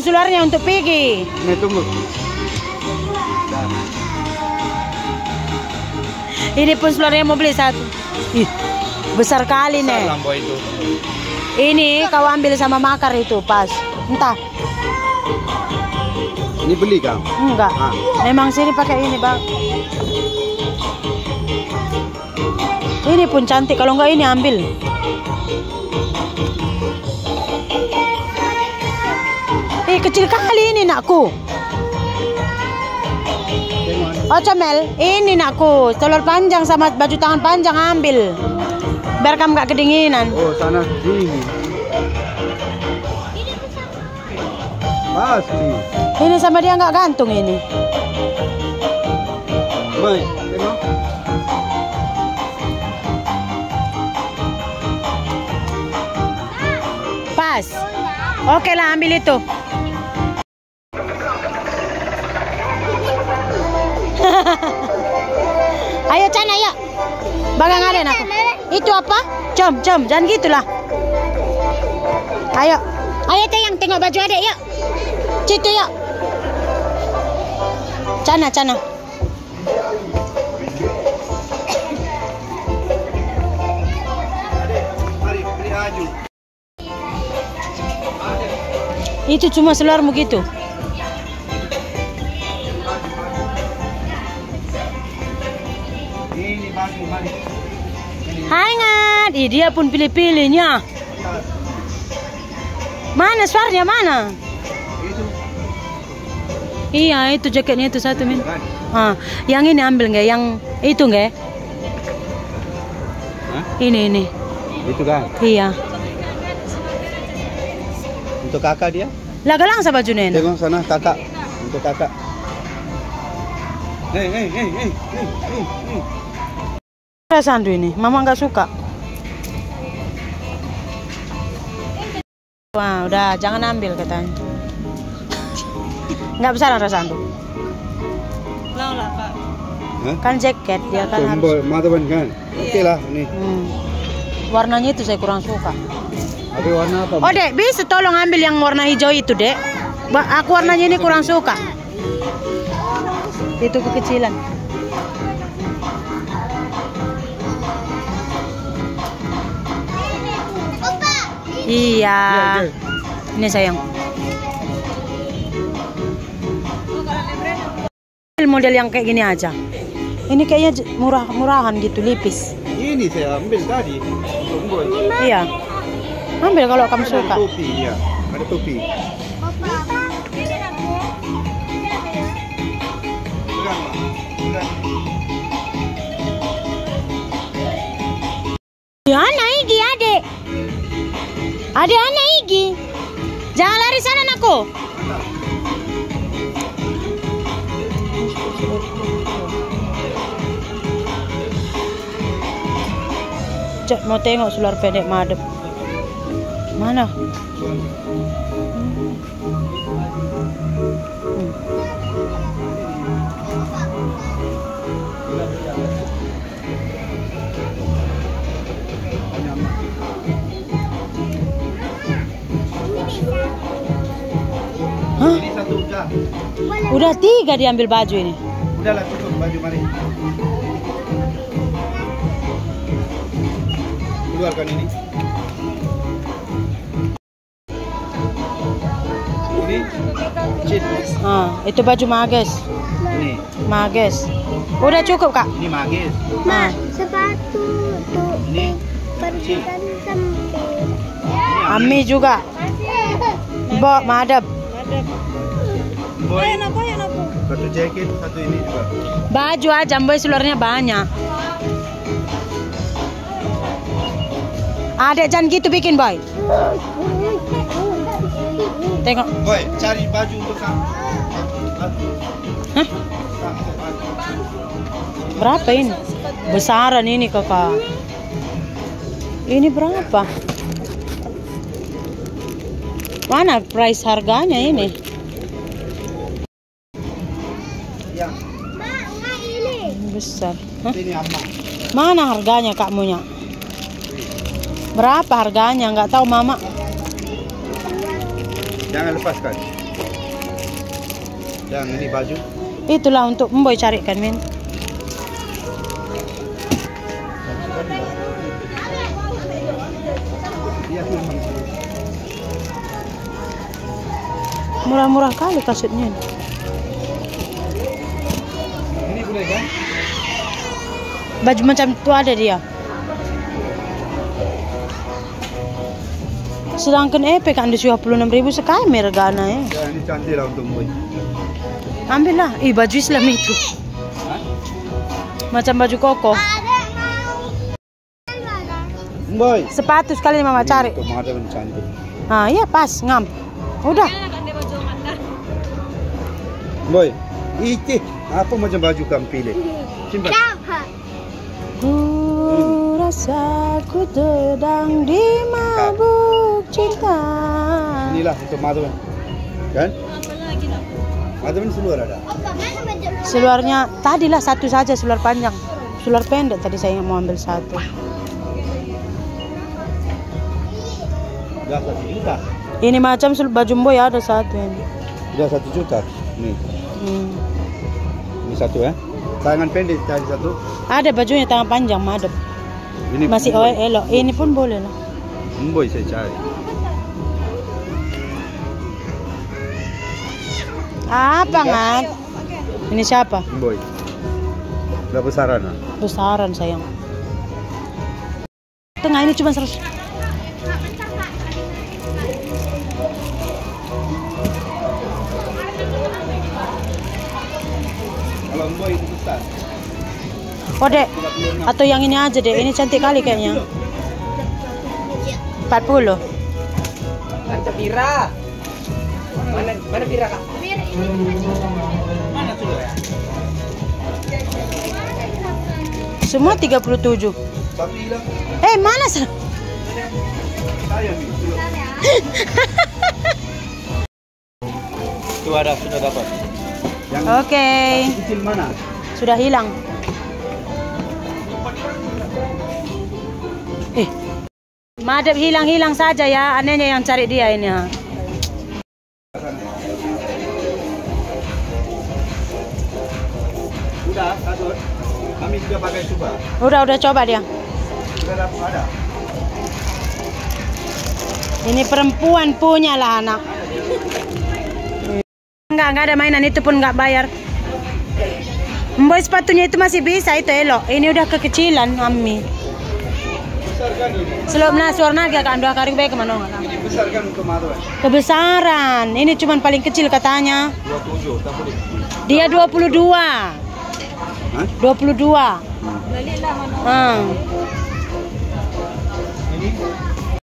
Sularnya untuk pergi. Nih tunggu. Ini pun sularnya mau beli satu. Ih, besar kali nih. Lambo itu. Ini kau ambil sama makar itu pas. Entah. Ini beli kang? Enggak. Memang sini pakai ini bang. Ini pun cantik. Kalau enggak ini ambil. Kecil kali ini nakku. Oh Comel, ini nakku. Telur panjang sama baju tangan panjang ambil. Biar kamu nggak kedinginan. Oh sana dingin. Pasti. Ini sama dia nggak gantung ini. Baik, tengok. Pas. Oke lah ambil itu. Ayo Chan, ayo. Bagang ada aku. Itu apa? Jom, jangan gitulah. Ayo. Ayo Teyang, tengok baju adek yuk. Situ yuk. Cana. Itu cuma seluarmu gitu. Hangat. Dia pun pilih-pilihnya. Mana suaranya mana? Iya itu jaketnya itu satu min. Yang ini ambil nggak? Yang itu nggak? Ini. Itu kan? Iya. Untuk kakak dia? Lah galang sa baju nena. Tengok sana kakak. Untuk kakak. Hei. Sandu ini, mama nggak suka. Wah, udah jangan ambil katanya. Nggak besar Sandu. Lah Pak. Kan jaket dia kan harus. Mataban kan? Oke lah ini. Warnanya itu saya kurang suka. Tapi warna apa? Oh dek, bisa tolong ambil yang warna hijau itu dek. Aku warnanya ini kurang suka. Itu kekecilan. Iya. Ini sayang. Model yang kayak gini aja. Ini kayaknya murahan gitu, lipis. Ini saya ambil tadi. Iya. Ambil kalau kamu suka. Ada topi ya. Ada topi. Ya naigi adek. Adek naigi. Jangan lari sana anakku. Cek mau tengok sular pendek madep. Mana? Hah? Ini satu udah. Udah 3 diambil baju ini. Udahlah tutup baju mari. Keluarkan ini. Ini cheat. Itu baju Mages. Ini. Mages. Udah cukup kak? Ini Mages. Sepatu tuh. Ini Percikan sempit. Ami juga. Bo, madep. Boy. Satu jaket, satu ini juga. Baju aja, boy seluarnya banyak. Adek jangan gitu bikin boy. Tengok. Boy, cari baju untuk kamu. Hah? Berapa ini? Besaran ini kakak. Ini berapa? Mana price harganya ini? Ya. Besar. Hah? Ini apa? Mana harganya kakmunya? Berapa harganya? Nggak tahu mama. Jangan lepaskan. Yang ini baju. Itulah untuk Mboy carikan, Min. Murah-murah kali kasetnya. Ini boleh kan? Baju macam itu ada dia. Sedangkan EP kan di 26.000 sekali mergana ya. Ya, ini cantik lah untuk Boy. Ambil lah. Ih, baju Islam itu. Hah? Macam baju koko. Boy. Sepatu sekali mama cari. Itu madam cantik. Ah, iya pas, ngam. Udah. Boy, ini apa macam baju kamu pilih? Simpan. Ku rasa ku sedang dimabuk cinta. Inilah untuk madam. Kan? Madam seluar ada. Seluarnya tadilah satu saja, seluar panjang. Seluar pendek tadi saya mau ambil satu. Udah 1 juta. Ini macam baju Mboy ada satu ini. Udah 1 juta. Nih. Ini satu ya. Tangan pendek cari satu. Ada bajunya tangan panjang, madep. Ini Masih elok. Ini pun boleh lah. Boy saya cari. Apa ngat? Ini siapa? Boy. Udah besaran lah. Besaran sayang. Tengah ini cuma 100. Kalau Boy itu besar. Oh dek, atau yang ini aja dek. Ini cantik kali kayaknya. 40. Tante Pira. Mana Pira kak? Mana sudah ya? Semua 37. Tapi hilang. Mana sih? Saya nih. Itu ada sudah dapat. Yang Oke. kecil mana? Sudah hilang. Madep hilang-hilang saja ya. Anehnya yang cari dia ini. Ha. Sudah, kasut. Kami juga pakai coba. Udah coba dia. Sudah dapat ada. Ini perempuan punya lah anak. Enggak ada mainan itu pun enggak bayar. Mboy sepatunya itu masih bisa, itu elok. Ini udah kekecilan, Mami. Besar kan ini? Selom na suarna agak kan 2 kali baik kemana enggak? Ini besar kan untuk Marwan? Kebesaran. Ini cuman paling kecil katanya. 27, tak boleh. Dia 22. Hah? 22. Ini?